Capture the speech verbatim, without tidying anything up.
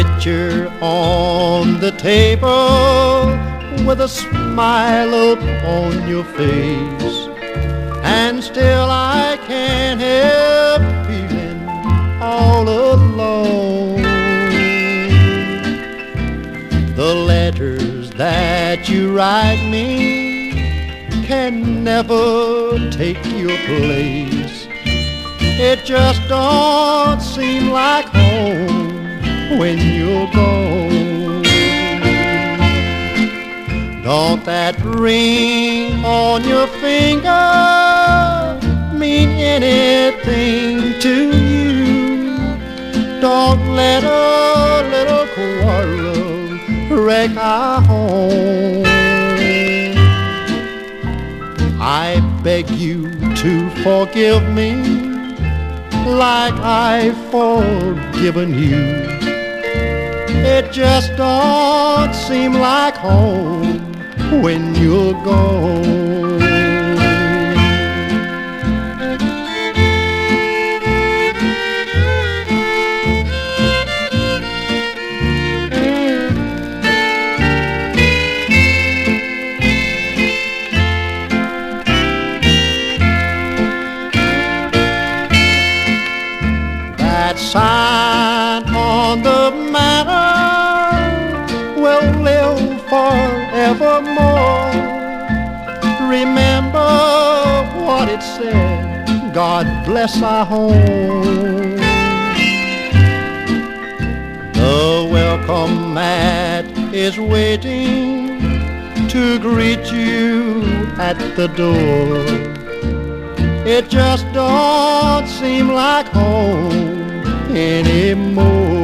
picture on the table with a smile upon your face, and still I can't help feeling all alone. The letters that you write me can never take your place. It just don't seem like home when you're gone. Don't that ring on your finger mean anything to you? Don't let a little quarrel wreck our home. I beg you to forgive me like I've forgiven you. It just don't seem like home when you're gone. That sign on the manor will live forevermore. Remember what it said, God bless our home. The welcome mat is waiting to greet you at the door. It just don't seem like home anymore.